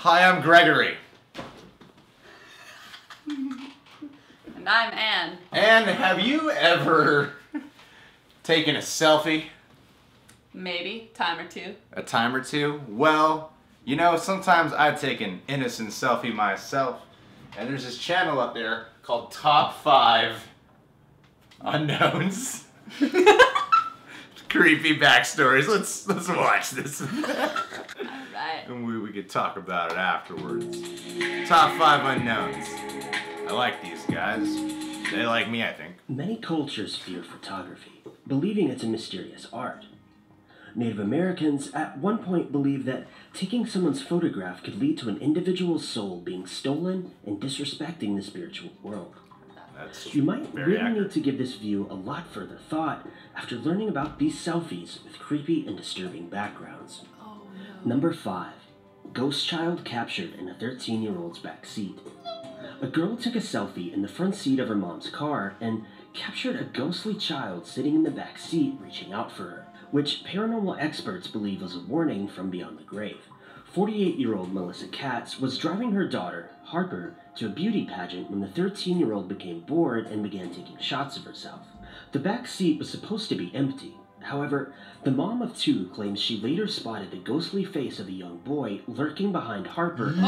Hi, I'm Gregory. And I'm Anne. Anne, have you ever taken a selfie? Maybe. Time or two. A time or two? Well, you know, sometimes I take an innocent selfie myself, and there's this channel up there called Top 5 Unknowns. Creepy backstories. Let's watch this. Alright. And we could talk about it afterwards. Top 5 Unknowns. I like these guys. They like me, I think. Many cultures fear photography, believing it's a mysterious art. Native Americans at one point believed that taking someone's photograph could lead to an individual's soul being stolen and disrespecting the spiritual world. That's You might very really accurate. need to give this view a lot further thought after learning about these selfies with creepy and disturbing backgrounds. Oh no. Number 5. Ghost child captured in a 13-year-old's back seat. A girl took a selfie in the front seat of her mom's car and captured a ghostly child sitting in the back seat reaching out for her, which paranormal experts believe was a warning from beyond the grave. 48-year-old Melissa Katz was driving her daughter, Harper, to a beauty pageant when the 13-year-old became bored and began taking shots of herself. The back seat was supposed to be empty. However, the mom of two claims she later spotted the ghostly face of a young boy lurking behind Harper and she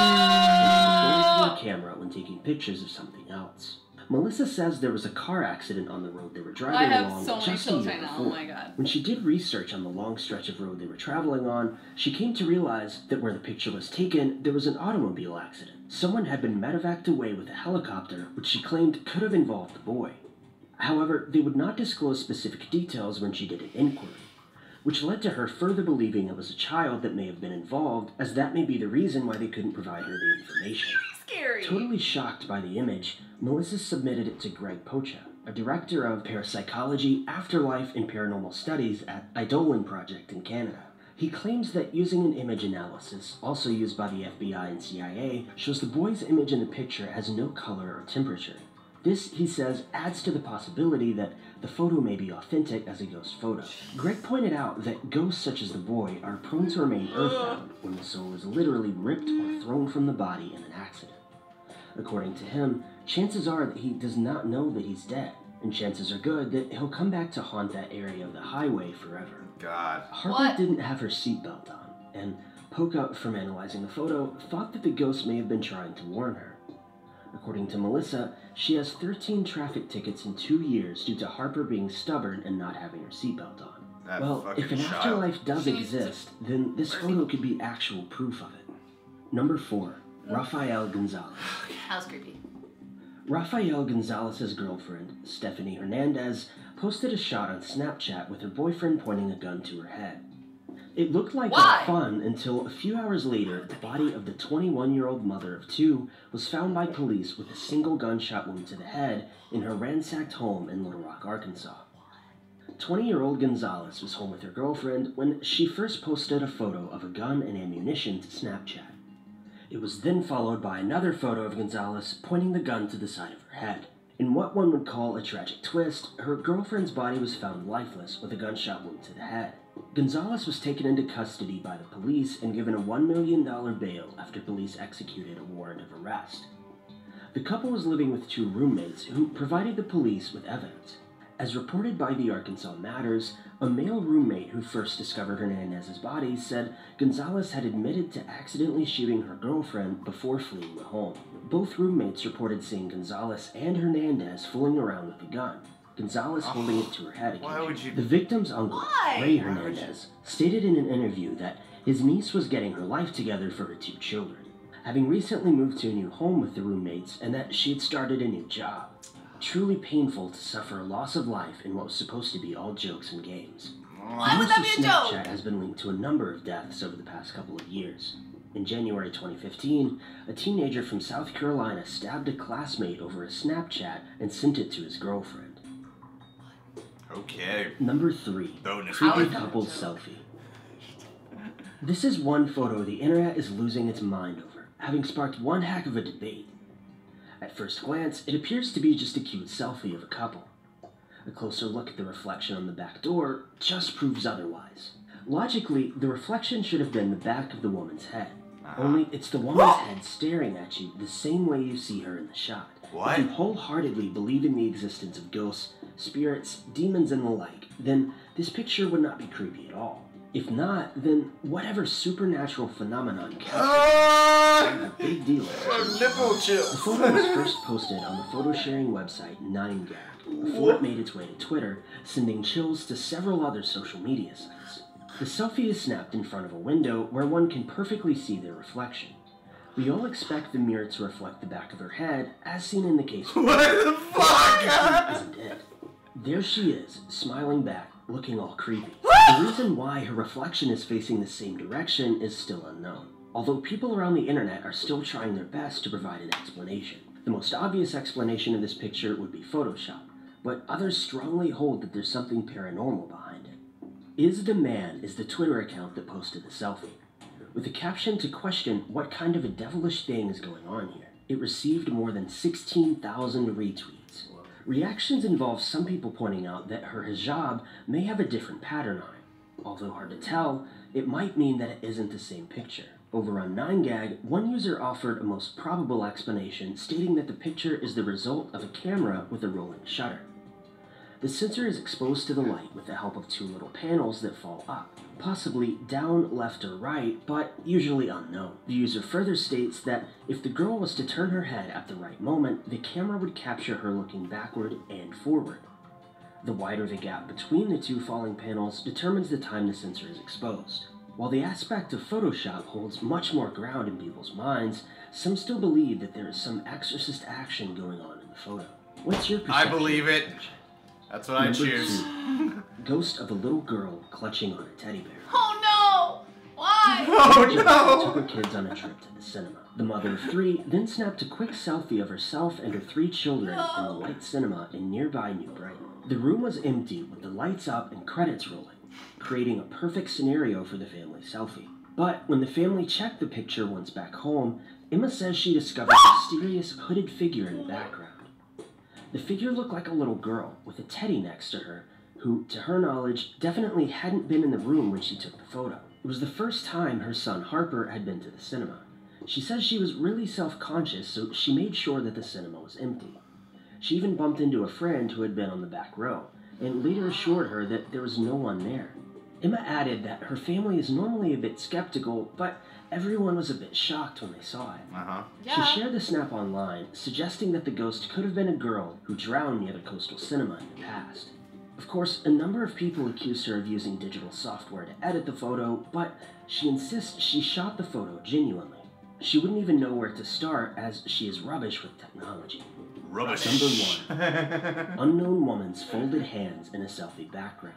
was going through a camera when taking pictures of something else. Melissa says there was a car accident on the road they were driving I have along so many just a chills year right now. before. Oh my god. When she did research on the long stretch of road they were traveling on, she came to realize that where the picture was taken, there was an automobile accident. Someone had been medevaced away with a helicopter, which she claimed could have involved the boy. However, they would not disclose specific details when she did an inquiry, which led to her further believing it was a child that may have been involved, as that may be the reason why they couldn't provide her the information. Scary. Totally shocked by the image, Melissa submitted it to Greg Pocha, a director of parapsychology, afterlife, and paranormal studies at Eidolon Project in Canada. He claims that using an image analysis, also used by the FBI and CIA, shows the boy's image in the picture has no color or temperature. This, he says, adds to the possibility that the photo may be authentic as a ghost photo. Greg pointed out that ghosts such as the boy are prone to remain earthbound when the soul is literally ripped or thrown from the body in an accident. According to him, chances are that he does not know that he's dead, and chances are good that he'll come back to haunt that area of the highway forever. God. Harper What? didn't have her seatbelt on, and Poca, from analyzing the photo, thought that the ghost may have been trying to warn her. According to Melissa, she has 13 traffic tickets in 2 years due to Harper being stubborn and not having her seatbelt on. That Well, fucking if an child. afterlife does She needs to- exist, then this photo could be actual proof of it. Number 4. Rafael Gonzalez. That was creepy. Rafael Gonzalez's girlfriend, Stephanie Hernandez, posted a shot on Snapchat with her boyfriend pointing a gun to her head. It looked like Why? fun until a few hours later, the body of the 21-year-old mother of two was found by police with a single gunshot wound to the head in her ransacked home in Little Rock, Arkansas. 20-year-old Gonzalez was home with her girlfriend when she first posted a photo of a gun and ammunition to Snapchat. It was then followed by another photo of Gonzalez pointing the gun to the side of her head. In what one would call a tragic twist, her girlfriend's body was found lifeless with a gunshot wound to the head. Gonzalez was taken into custody by the police and given a $1 million bail after police executed a warrant of arrest. The couple was living with two roommates who provided the police with evidence. As reported by the Arkansas Matters, a male roommate who first discovered Hernandez's body said Gonzalez had admitted to accidentally shooting her girlfriend before fleeing the home. Both roommates reported seeing Gonzalez and Hernandez fooling around with the gun, Gonzalez holding it to her head Why would you- The victim's uncle, Why? Ray Why would you- Hernandez, stated in an interview that his niece was getting her life together for her two children, having recently moved to a new home with the roommates, and that she had started a new job. Truly painful to suffer a loss of life in what was supposed to be all jokes and games. Why would that be a joke? Snapchat has been linked to a number of deaths over the past couple of years. In January 2015, a teenager from South Carolina stabbed a classmate over a Snapchat and sent it to his girlfriend. Okay. Number 3. Bonus. How Creepy is that a couple joke? selfie. This is one photo the internet is losing its mind over, having sparked one heck of a debate. At first glance, it appears to be just a cute selfie of a couple. A closer look at the reflection on the back door just proves otherwise. Logically, the reflection should have been the back of the woman's head. Only it's the woman's head staring at you the same way you see her in the shot. What? If you wholeheartedly believe in the existence of ghosts, spirits, demons, and the like, then this picture would not be creepy at all. If not, then whatever supernatural phenomenon captures a big deal. Nipple The chills. photo was first posted on the photo sharing website 9gag before it made its way to Twitter, sending chills to several other social media sites. The selfie is snapped in front of a window where one can perfectly see their reflection. We all expect the mirror to reflect the back of her head, as seen in the case. What the fuck? Isn't it? There she is, smiling back, looking all creepy. The reason why her reflection is facing the same direction is still unknown, although people around the internet are still trying their best to provide an explanation. The most obvious explanation of this picture would be Photoshop, but others strongly hold that there's something paranormal behind it. Is the Man is the Twitter account that posted the selfie, with a caption to question what kind of a devilish thing is going on here. It received more than 16,000 retweets. Reactions involve some people pointing out that her hijab may have a different pattern on it. Although hard to tell, it might mean that it isn't the same picture. Over on 9gag, one user offered a most probable explanation, stating that the picture is the result of a camera with a rolling shutter. The sensor is exposed to the light with the help of two little panels that fall up, possibly down, left, or right, but usually unknown. The user further states that if the girl was to turn her head at the right moment, the camera would capture her looking backward and forward. The wider the gap between the two falling panels determines the time the sensor is exposed. While the aspect of Photoshop holds much more ground in people's minds, some still believe that there is some exorcist action going on in the photo. What's your perception? I believe it. That's what I choose. 2. Ghost of a little girl clutching on a teddy bear. Oh no! Why? Oh Took no! her kids on a trip to the cinema. The mother of 3 then snapped a quick selfie of herself and her 3 children in the Light Cinema in nearby New Brighton. The room was empty with the lights up and credits rolling, creating a perfect scenario for the family selfie. But when the family checked the picture once back home, Emma says she discovered a mysterious hooded figure in the background. The figure looked like a little girl with a teddy next to her, who, to her knowledge, definitely hadn't been in the room when she took the photo. It was the first time her son Harper had been to the cinema. She says she was really self-conscious, so she made sure that the cinema was empty. She even bumped into a friend who had been on the back row, and later assured her that there was no one there. Emma added that her family is normally a bit skeptical, but everyone was a bit shocked when they saw it. Yeah. She shared the snap online, suggesting that the ghost could have been a girl who drowned near the Coastal Cinema in the past. Of course, a number of people accused her of using digital software to edit the photo, but she insists she shot the photo genuinely. She wouldn't even know where to start, as she is rubbish with technology. Rubbish. Number 1. Unknown woman's folded hands in a selfie background.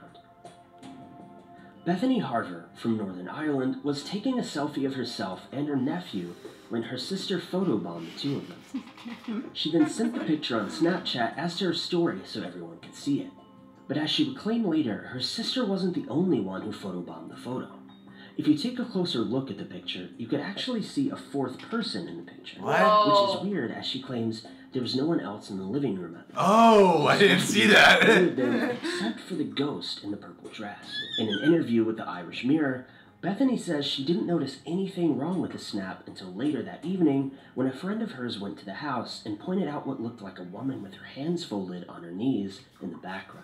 Bethany Harver from Northern Ireland was taking a selfie of herself and her nephew when her sister photobombed the two of them. She then sent the picture on Snapchat as to her story so everyone could see it. But as she would claim later, her sister wasn't the only one who photobombed the photo. If you take a closer look at the picture, you could actually see a 4th person in the picture. What? Which is weird, as she claims there was no one else in the living room at the time. Oh, I didn't see that. Except for the ghost in the purple dress. In an interview with the Irish Mirror, Bethany says she didn't notice anything wrong with the snap until later that evening when a friend of hers went to the house and pointed out what looked like a woman with her hands folded on her knees in the background.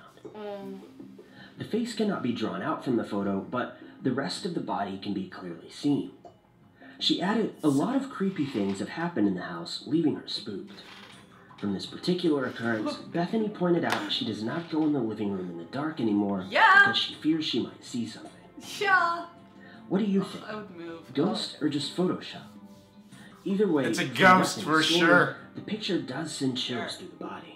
The face cannot be drawn out from the photo, but the rest of the body can be clearly seen. She added, a lot of creepy things have happened in the house, leaving her spooked. From this particular occurrence, Bethany pointed out she does not go in the living room in the dark anymore because she fears she might see something. Yeah. What do you think? I would move. Ghost or just Photoshop? Either way, It's a for ghost nothing for slower, sure. The picture does send chills through the body.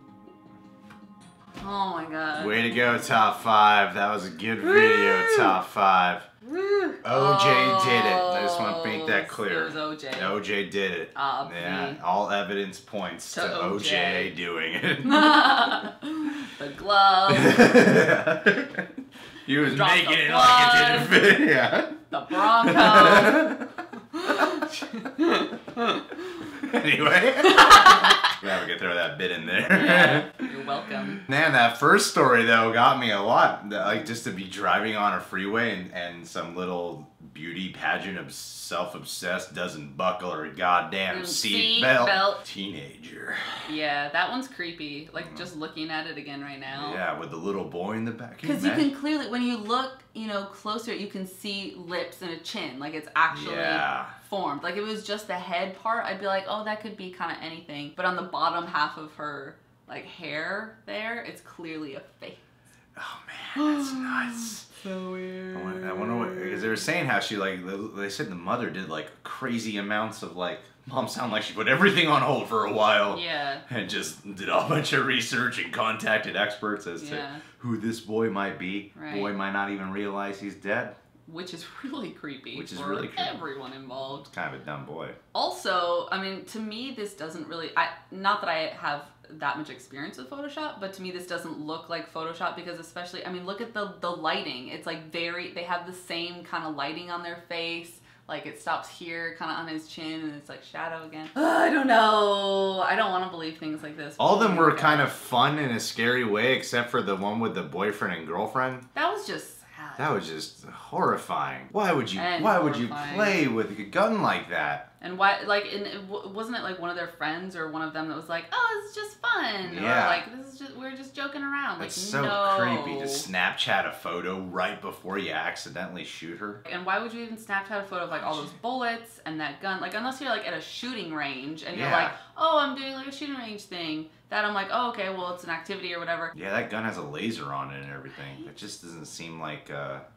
Oh my god. Way to go, top 5. That was a good video, top 5. OJ did it. I just want to make that clear. It was OJ. OJ did it. Yeah, all evidence points to OJ doing it. The glove. He was Dropped making the it like it didn't fit. Yeah. The Bronco. Anyway, yeah, we can throw that bit in there. Yeah, you're welcome. Man, that first story though got me a lot. Like just to be driving on a freeway and some little beauty pageant of self-obsessed doesn't buckle her goddamn seat belt. Teenager. Yeah, that one's creepy. Like just looking at it again right now. Yeah, with the little boy in the back. Because you can clearly, when you look, you know, closer, you can see lips and a chin. Like it's actually formed. Like if it was just the head part, I'd be like, oh, that could be kind of anything. But on the bottom half of her like hair there, it's clearly a face. Oh man, that's nuts. So weird. I wonder what, because they were saying how she like, they said the mother did like crazy amounts of like, mom sounded like she put everything on hold for a while. Yeah. And just did a bunch of research and contacted experts as to who this boy might be. Right. Boy might not even realize he's dead. Which is really creepy. Which is for really creepy. Everyone involved. Kind of a dumb boy. Also, I mean, to me, this doesn't really, not that I have that much experience with Photoshop, but to me this doesn't look like Photoshop because especially, I mean, look at the lighting. It's like they have the same kind of lighting on their face. Like it stops here, kind of on his chin, and it's like shadow again. I don't know. I don't want to believe things like this. All of them were kind of fun in a scary way, except for the one with the boyfriend and girlfriend. That was just sad. That was just horrifying. Why would you play with a gun like that? And why, like, wasn't it like one of their friends or one of them that was like, oh, it's just fun. Yeah. Or like, we're just joking around. That's like, so creepy to Snapchat a photo right before you accidentally shoot her. And why would you even Snapchat a photo of like all those bullets and that gun? Like, unless you're like at a shooting range and you're like, oh, I'm doing like a shooting range thing. That I'm like, oh, okay, well, it's an activity or whatever. Yeah, that gun has a laser on it and everything. Right? It just doesn't seem like,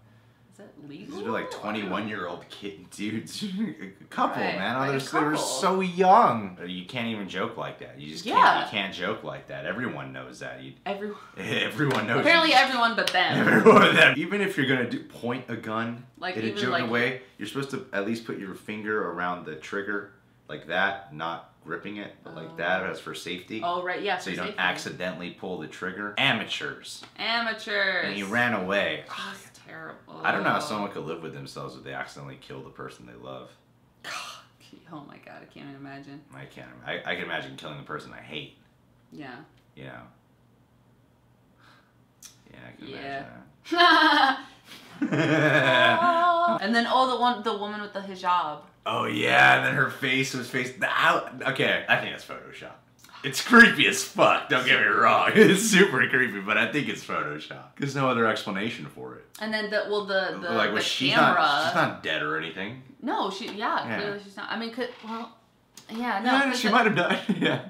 Is that legal? These are like 21-year-old kid dudes. Couple, right, man. like They were so young. You can't even joke like that. You just can't. You can't joke like that. Everyone knows that. Everyone knows. Apparently everyone but them. Everyone but them. Even if you're going to point a gun like, in a joking way, you're supposed to at least put your finger around the trigger like that, not gripping it, but like that as for safety. Oh, right, yeah. So you don't accidentally pull the trigger. Amateurs. Amateurs. And he ran away. That's terrible. I don't know how someone could live with themselves if they accidentally kill the person they love. Oh my god, I can't even imagine. I can't. I can imagine killing the person I hate. Yeah. You know. Yeah, I can imagine that. And then the woman with the hijab. Oh yeah, and then her face was faced out. Okay, I think that's Photoshop. It's creepy as fuck, don't get me wrong. It's super creepy, but I think it's Photoshop. There's no other explanation for it. And then the like, she's camera. She's not dead or anything. No, clearly she's not. I mean, yeah, no. Yeah, she might have died. Yeah.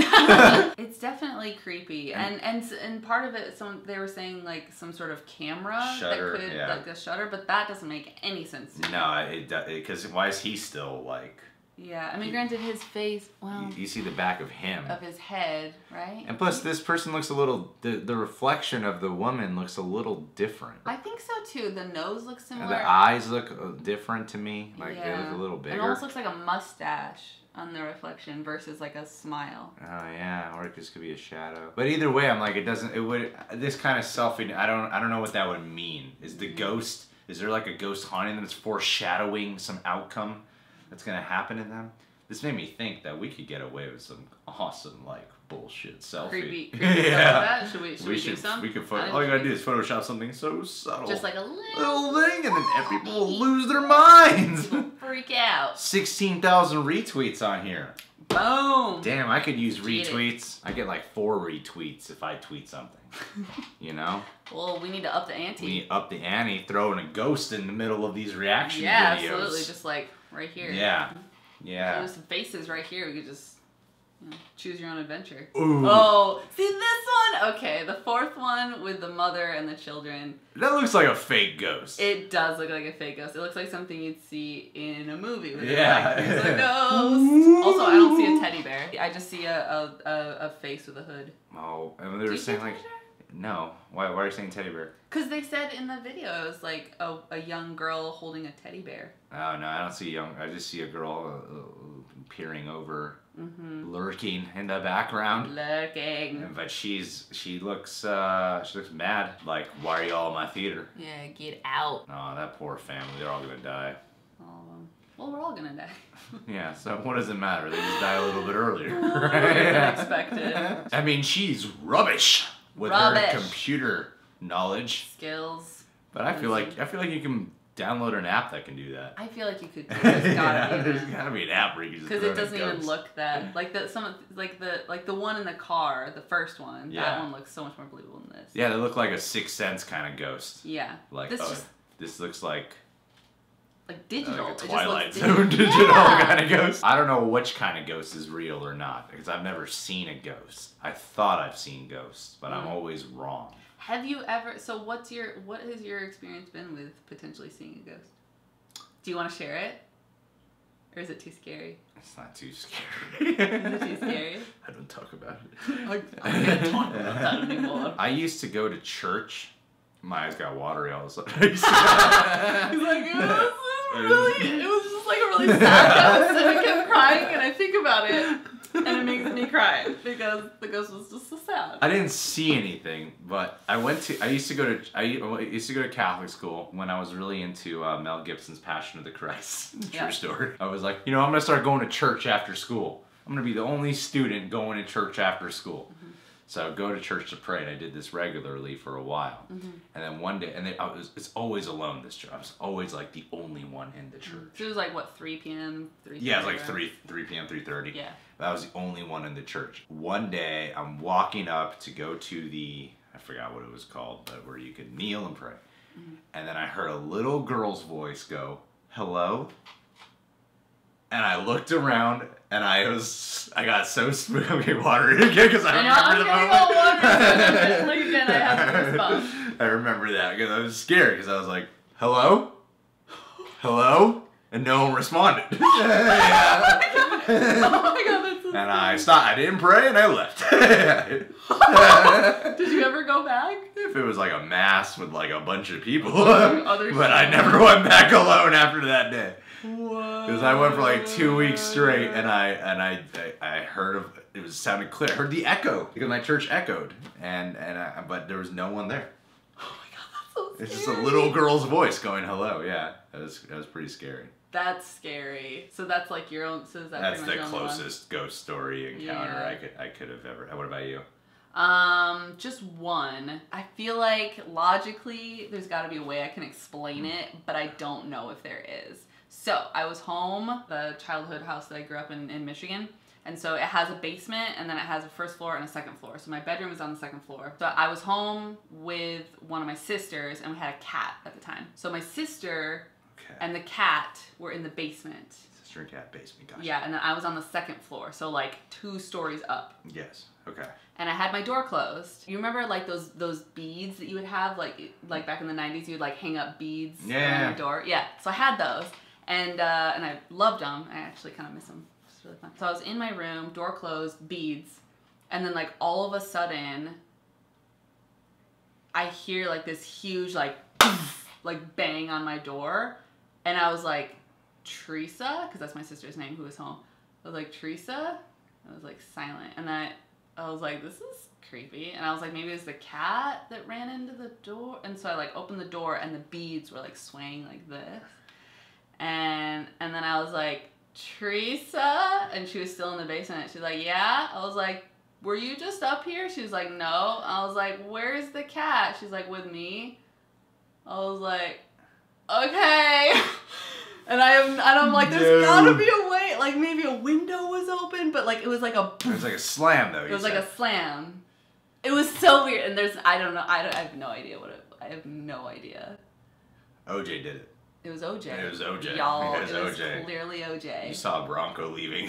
It's definitely creepy, and part of it, they were saying like some sort of camera shutter, that could like the shutter, but that doesn't make any sense to me. No, because why is he still like? Yeah, I mean, granted, his face. Well, you see the back of him. Of his head, right? And plus, this person looks a little. The reflection of the woman looks a little different. I think so too. The nose looks similar. And the eyes look different to me. Like they look a little bigger. It almost looks like a mustache on the reflection versus like a smile. Oh yeah, or this could be a shadow. But either way, I'm like, this kind of selfie. I don't know what that would mean. Is the ghost? Is there like a ghost haunting them that's foreshadowing some outcome that's gonna happen to them? This made me think that we could get away with some awesome like bullshit selfie. Creepy yeah. Should we do some? We could all you gotta do is Photoshop something so subtle. Just like a little thing, and then people will lose their minds. People freak out. 16,000 retweets on here. Boom. Damn, I could use retweets. I get like 4 retweets if I tweet something. You know? Well, we need to up the ante. We need to up the ante, throwing a ghost in the middle of these reaction videos. Yeah, absolutely. Just like right here. Yeah. Yeah. There's some faces right here. We could just choose your own adventure. Ooh. Oh, see this one? Okay, the 4th one with the mother and the children. That looks like a fake ghost. It does look like a fake ghost. It looks like something you'd see in a movie. Where yeah. Like, there's a ghost. Also, I don't see a teddy bear. I just see a face with a hood. Oh, and they were saying like, no. Why are you saying teddy bear? Because they said in the video it was like a young girl holding a teddy bear. Oh no, I don't see young. I just see a girl peering over, lurking in the background. Lurking. But she looks mad. Like, why are y'all in my theater? Yeah, get out. Oh, that poor family. They're all gonna die. Well, Well, we're all gonna die. Yeah, so what does it matter? They just die a little bit earlier. Unexpected. I mean, she's rubbish with her computer knowledge. Skills. But I feel like you can download an app that can do that. I feel like you could. There's gotta be an app where you can just because it doesn't even look that like the one in the car, the first one. Yeah. That one looks so much more believable than this. Yeah, they look like a Sixth Sense kind of ghost. Yeah. Like this looks like digital. Like a Twilight it Zone just digital yeah. kind of ghost. I don't know which kind of ghost is real or not because I've never seen a ghost. I thought I've seen ghosts, but I'm always wrong. Have you ever? So what has your experience been with potentially seeing a ghost? Do you want to share it, or is it too scary? It's not too scary. Is it too scary? I don't talk about it. I can't talk about that anymore. I used to go to church. My eyes got watery all of a sudden. He's like, it was just like a really sad ghost, and I kept crying, and I think about it, and it makes me cry because the ghost was just so sad. I didn't see anything, but I used to go to Catholic school when I was really into Mel Gibson's Passion of the Christ. True story. I was like, I'm gonna start going to church after school. I'm gonna be the only student going to church after school. Mm-hmm. So I would go to church to pray, and I did this regularly for a while. Mm-hmm. And then one day, it's always alone, this church. I was always like the only one in the church. So it was like, what, 3 p.m.? Yeah, it was like 3 p.m., 3:30. Yeah. But I was the only one in the church. One day, I'm walking up to go to I forgot what it was called, but where you could kneel and pray. Mm-hmm. And then I heard a little girl's voice go, "Hello?" And I looked around, and I got so spooky watery again because I remember the moment. Like again, I have to respond. I remember that because I was scared because I was like, "Hello? Hello?" And no one responded. Oh my god, that's so and I stopped. I didn't pray, and I left. Did you ever go back? If it was like a mass with like a bunch of people, Other but I never went back alone after that day. What? Because I went for like 2 weeks straight, and I heard it sounded clear. I heard the echo because my church echoed, but there was no one there. Oh my god, that's so scary. It's just a little girl's voice going hello. Yeah, that was pretty scary. That's scary. So that's like your own. So is that That's pretty the much your own closest ghost story encounter I could have ever. What about you? Just one. I feel like logically there's got to be a way I can explain it, but I don't know if there is. So I was home, the childhood house that I grew up in Michigan. And so it has a basement, and then it has a first floor and a second floor. So my bedroom is on the second floor. So I was home with one of my sisters, and we had a cat at the time. So my sister and the cat were in the basement. Sister and cat basement, gotcha. Yeah, and then I was on the second floor, so like 2 stories up. Yes, okay. And I had my door closed. You remember like those beads that you would have, like back in the 90s, you would like hang up beads on your door? Yeah, so I had those, and I loved them. I actually kind of miss them. It's really fun. So I was in my room, door closed, beads, and then like all of a sudden, I hear like this huge like bang on my door, and I was like, Teresa, because that's my sister's name who was home. I was like, Teresa? I was like silent, and then I was like, this is creepy, and I was like, maybe it was the cat that ran into the door, and so I like opened the door, and the beads were like swaying like this, and then I was like, Teresa, and she was still in the basement. She's like, yeah. I was like, were you just up here? She was like, no. I was like, where's the cat? She's like, with me. I was like, okay. And I'm like, there's gotta be a way. Like maybe a window was open, but like it was like it was like a slam though. It was like a slam. It was so weird, and I don't know. I have no idea I have no idea. OJ did it. It was OJ. It was OJ. Y'all, it was OJ. Clearly OJ. You saw Bronco leaving.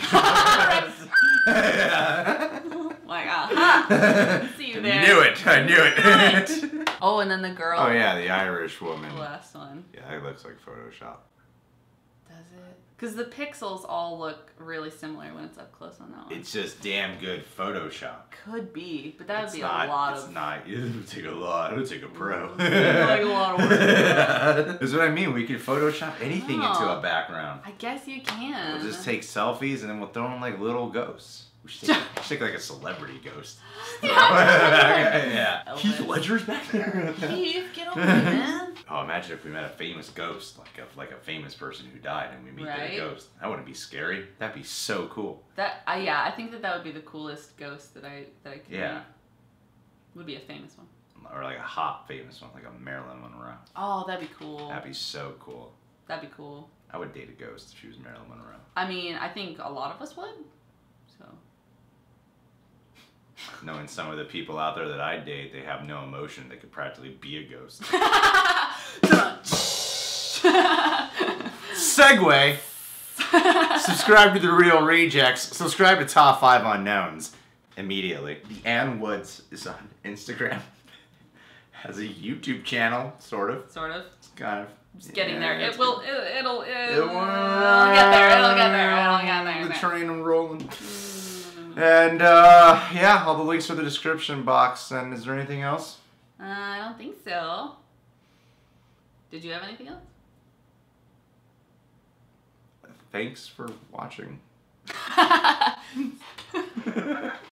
Yeah. Like, aha! See you there. I knew it. Oh, and then the girl. Oh yeah, the Irish woman. The last one. Yeah, it looks like Photoshop. Does it? Because the pixels all look really similar when it's up close on that one. It's just damn good Photoshop. Could be, but that would be a lot of... It's not. It would take a lot. It would take a pro. Like a lot of work. That's what I mean. We could Photoshop anything into a background. I guess you can. We'll just take selfies and then we'll throw in like little ghosts. We should take like a celebrity ghost. Yeah. Heath Ledger's back there. Keith, get over here, man. Oh, imagine if we met a famous ghost, like a famous person who died, and we meet their ghost. That wouldn't be scary. That'd be so cool. Yeah, I think that would be the coolest ghost that I could meet. Would be a famous one. Or like a hot famous one, like a Marilyn Monroe. Oh, that'd be cool. That'd be so cool. That'd be cool. I would date a ghost if she was Marilyn Monroe. I mean, I think a lot of us would. So. Knowing some of the people out there that I date, they have no emotion. They could practically be a ghost. Segue. Subscribe to The Real Rejects. Subscribe to Top 5 Unknowns immediately. The Ann Woods is on Instagram. Has a YouTube channel, sort of. Sort of. It's kind of. Just getting there. It'll get there. It'll get there. The train I'm rolling. And yeah, all the links are in the description box. And is there anything else? I don't think so. Did you have anything else? Thanks for watching.